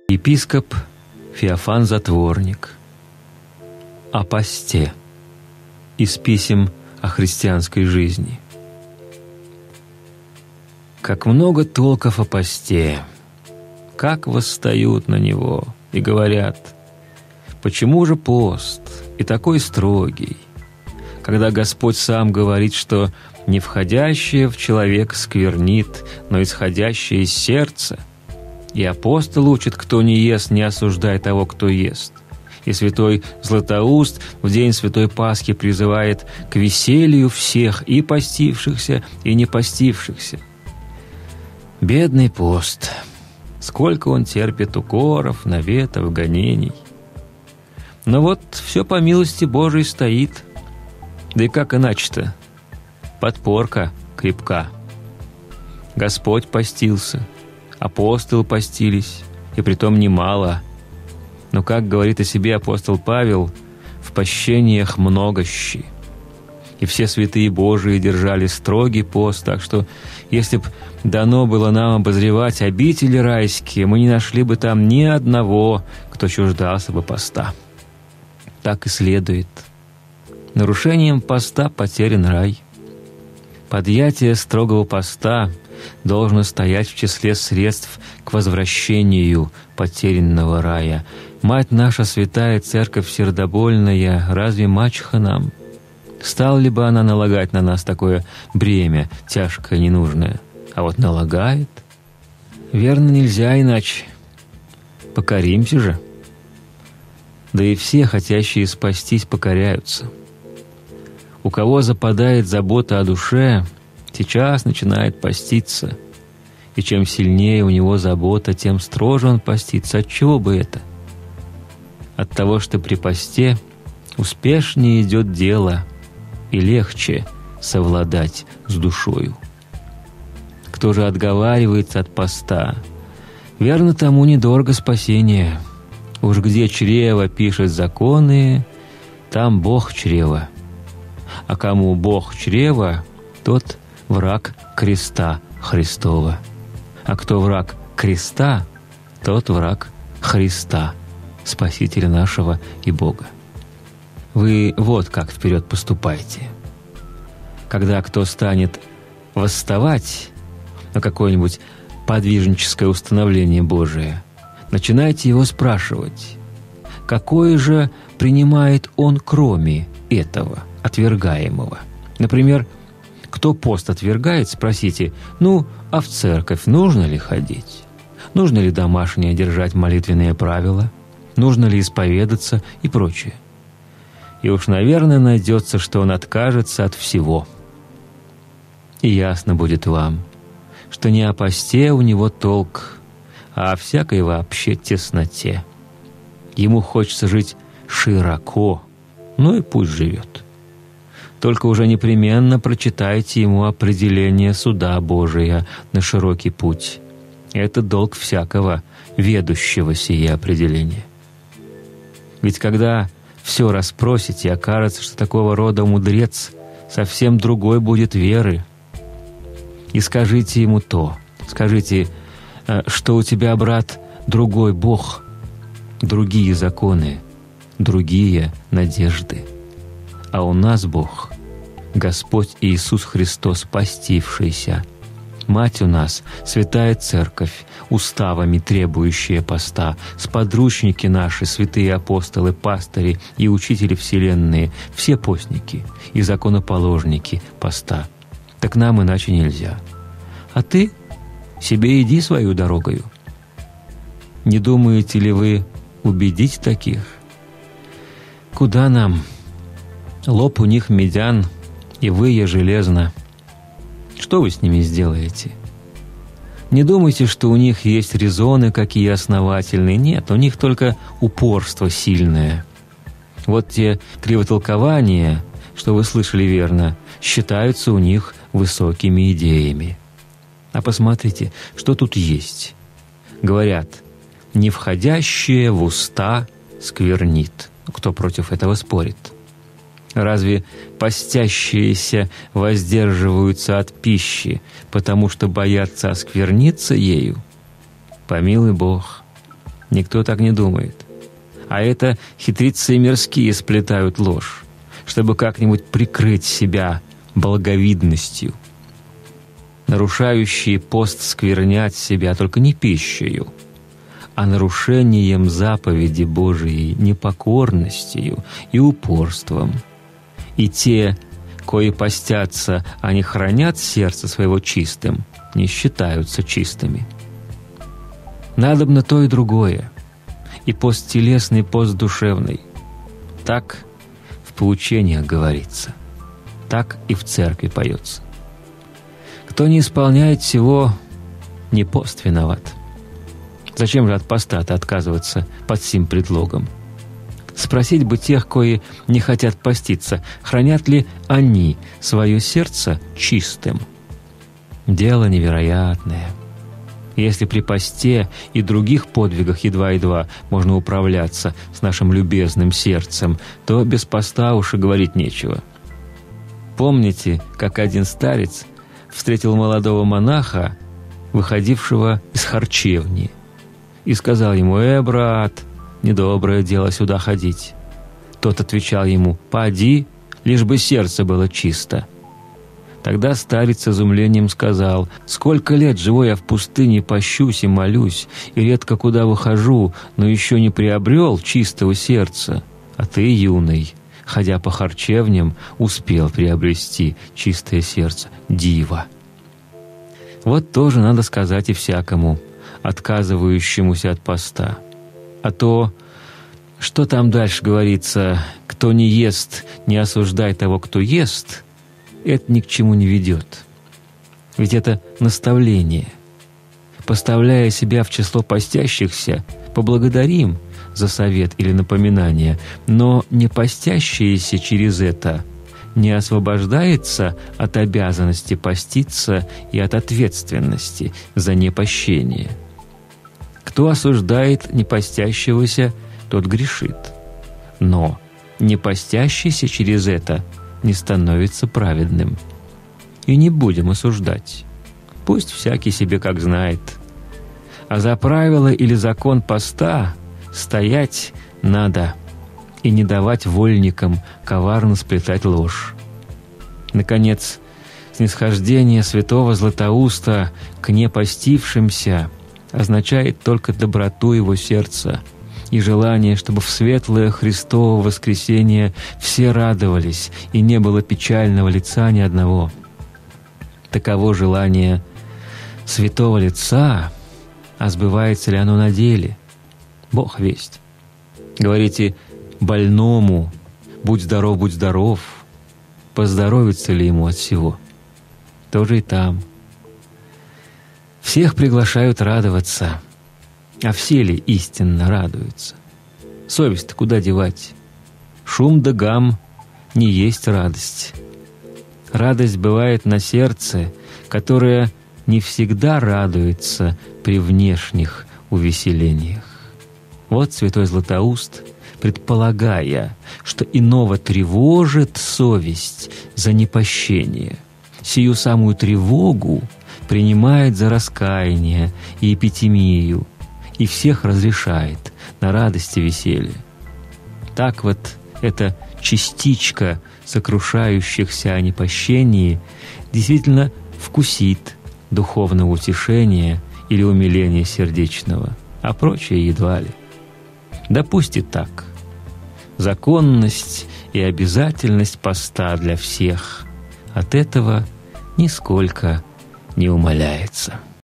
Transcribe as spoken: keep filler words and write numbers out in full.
Епископ Феофан Затворник о посте из писем о христианской жизни. Как много толков о посте, как восстают на него и говорят: почему же пост и такой строгий, когда Господь сам говорит, что не входящее в человека сквернит, но исходящее из сердца. И апостол учит: кто не ест, не осуждай того, кто ест. И святой Златоуст в день Святой Пасхи призывает к веселью всех, и постившихся, и не постившихся. Бедный пост! Сколько он терпит укоров, наветов, гонений. Но вот все по милости Божией стоит. Да и как иначе-то? Подпорка крепка. Господь постился, апостолы постились, и притом немало. Но, как говорит о себе апостол Павел, в пощениях многощи. И все святые Божии держали строгий пост, так что, если б дано было нам обозревать обители райские, мы не нашли бы там ни одного, кто чуждался бы поста. Так и следует. Нарушением поста потерян рай. Подъятие строгого поста должно стоять в числе средств к возвращению потерянного рая. Мать наша, святая Церковь сердобольная, разве мачеха нам? Стала ли бы она налагать на нас такое бремя, тяжкое, ненужное? А вот налагает. Верно, нельзя иначе. Покоримся же. Да и все, хотящие спастись, покоряются. У кого западает забота о душе, сейчас начинает поститься. И чем сильнее у него забота, тем строже он постится. От чего бы это? От того, что при посте успешнее идет дело и легче совладать с душою. Кто же отговаривается от поста, верно, тому недорого спасение. Уж где чрево пишет законы, там Бог чрева. А кому Бог чрева, тот враг креста Христова. А кто враг креста, тот враг Христа, Спасителя нашего и Бога. Вы вот как вперед поступайте. Когда кто станет восставать на какое-нибудь подвижническое установление Божие, начинайте его спрашивать, какое же принимает он кроме этого отвергаемого. Например, кто пост отвергает, спросите: ну, а в церковь нужно ли ходить? Нужно ли домашнее держать молитвенные правила? Нужно ли исповедаться и прочее? И уж, наверное, найдется, что он откажется от всего. И ясно будет вам, что не о посте у него толк, а о всякой вообще тесноте. Ему хочется жить широко, ну и пусть живет. Только уже непременно прочитайте ему определение суда Божия на широкий путь. Это долг всякого ведущего сие определение. Ведь когда все расспросите, окажется, что такого рода мудрец совсем другой будет веры. И скажите ему то, скажите, что у тебя, брат, другой Бог, другие законы, другие надежды. А у нас Бог, Господь Иисус Христос, постившийся. Мать у нас, Святая Церковь, уставами требующая поста, сподручники наши, святые апостолы, пастыри и учители вселенные, все постники и законоположники поста. Так нам иначе нельзя. А ты себе иди свою дорогою. Не думаете ли вы убедить таких? Куда нам? Лоб у них медян, и выя железно. Что вы с ними сделаете? Не думайте, что у них есть резоны какие основательные. Нет, у них только упорство сильное. Вот те кривотолкования, что вы слышали верно, считаются у них высокими идеями. А посмотрите, что тут есть. Говорят: «Не входящее в уста сквернит». Кто против этого спорит? Разве постящиеся воздерживаются от пищи, потому что боятся оскверниться ею? Помилуй Бог! Никто так не думает. А это хитрецы мирские сплетают ложь, чтобы как-нибудь прикрыть себя благовидностью. Нарушающие пост сквернят себя только не пищею, а нарушением заповеди Божией, непокорностью и упорством. И те, кои постятся, они хранят сердце своего чистым, не считаются чистыми. Надобно то и другое, и пост телесный, и пост душевный. Так в поучениях говорится, так и в церкви поется. Кто не исполняет всего, не пост виноват. Зачем же от поста-то отказываться под сим предлогом? Спросить бы тех, кои не хотят поститься, хранят ли они свое сердце чистым? Дело невероятное. Если при посте и других подвигах едва-едва можно управляться с нашим любезным сердцем, то без поста уж и говорить нечего. Помните, как один старец встретил молодого монаха, выходившего из харчевни, и сказал ему: «Э, брат, недоброе дело сюда ходить». Тот отвечал ему: «Поди, лишь бы сердце было чисто». Тогда старец с изумлением сказал: «Сколько лет живу я в пустыне, пощусь и молюсь, и редко куда выхожу, но еще не приобрел чистого сердца. А ты, юный, ходя по харчевням, успел приобрести чистое сердце. Диво!» Вот тоже надо сказать и всякому, отказывающемуся от поста. А то, что там дальше говорится: «Кто не ест, не осуждай того, кто ест», это ни к чему не ведет. Ведь это наставление. Поставляя себя в число постящихся, поблагодарим за совет или напоминание, но не постящиеся через это не освобождается от обязанности поститься и от ответственности за непощение. Кто осуждает непостящегося, тот грешит. Но не постящийся через это не становится праведным. И не будем осуждать. Пусть всякий себе как знает. А за правило или закон поста стоять надо и не давать вольникам коварно сплетать ложь. Наконец, снисхождение святого Златоуста к непостившимся означает только доброту его сердца и желание, чтобы в светлое Христово воскресение все радовались и не было печального лица ни одного. Таково желание святого лица, а сбывается ли оно на деле? Бог весть. Говорите больному: «Будь здоров, будь здоров», поздоровится ли ему от всего? Тоже и там. Всех приглашают радоваться, а все ли истинно радуются? Совесть-то куда девать? Шум да гам не есть радость. Радость бывает на сердце, которое не всегда радуется при внешних увеселениях. Вот святой Златоуст, предполагая, что иного тревожит совесть за непощение, сию самую тревогу принимает за раскаяние и эпитемию, и всех разрешает на радость и веселье. Так вот эта частичка сокрушающихся о непощении действительно вкусит духовного утешения или умиления сердечного, а прочее едва ли. Да пусть и так. Законность и обязательность поста для всех от этого нисколько не умаляется.